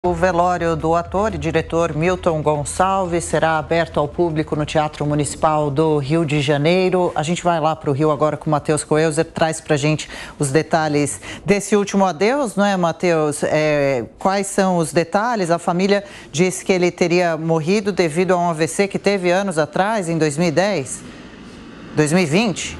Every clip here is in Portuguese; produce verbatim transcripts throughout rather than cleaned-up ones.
O velório do ator e diretor Milton Gonçalves será aberto ao público no Teatro Municipal do Rio de Janeiro. A gente vai lá para o Rio agora com o Matheus Coelzer, traz para a gente os detalhes desse último adeus, não é, Matheus? É, quais são os detalhes? A família disse que ele teria morrido devido a um A V C que teve anos atrás, em dois mil e dez, dois mil e vinte.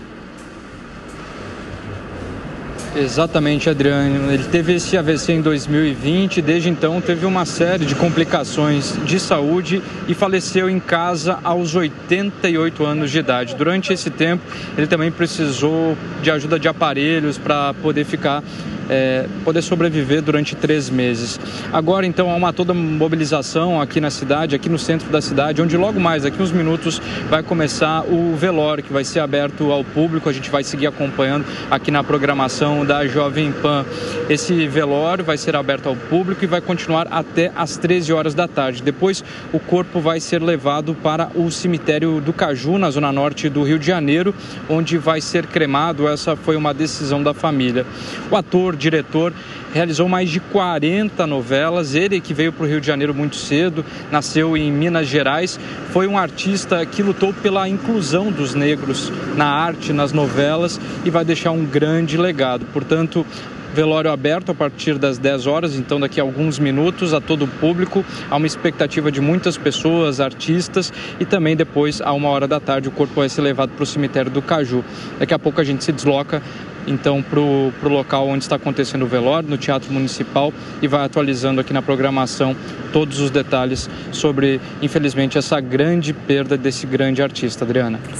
Exatamente, Adriano. Ele teve esse A V C em dois mil e vinte, desde então teve uma série de complicações de saúde e faleceu em casa aos oitenta e oito anos de idade. Durante esse tempo, ele também precisou de ajuda de aparelhos para poder ficar, é, poder sobreviver durante três meses. Agora, então, há uma toda mobilização aqui na cidade, aqui no centro da cidade, onde logo mais, daqui uns minutos, vai começar o velório, que vai ser aberto ao público. A gente vai seguir acompanhando aqui na programação da Jovem Pan. Esse velório vai ser aberto ao público e vai continuar até às treze horas da tarde. Depois, o corpo vai ser levado para o cemitério do Caju, na zona norte do Rio de Janeiro, onde vai ser cremado. Essa foi uma decisão da família. O ator, diretor, realizou mais de quarenta novelas. Ele, que veio para o Rio de Janeiro muito cedo, nasceu em Minas Gerais, foi um artista que lutou pela inclusão dos negros na arte, nas novelas, e vai deixar um grande legado. Portanto, velório aberto a partir das dez horas, então daqui a alguns minutos, a todo o público. Há uma expectativa de muitas pessoas, artistas, e também depois, a uma hora da tarde, o corpo vai ser levado para o cemitério do Caju. Daqui a pouco a gente se desloca então para o local onde está acontecendo o velório, no Teatro Municipal, e vai atualizando aqui na programação todos os detalhes sobre, infelizmente, essa grande perda desse grande artista, Adriana.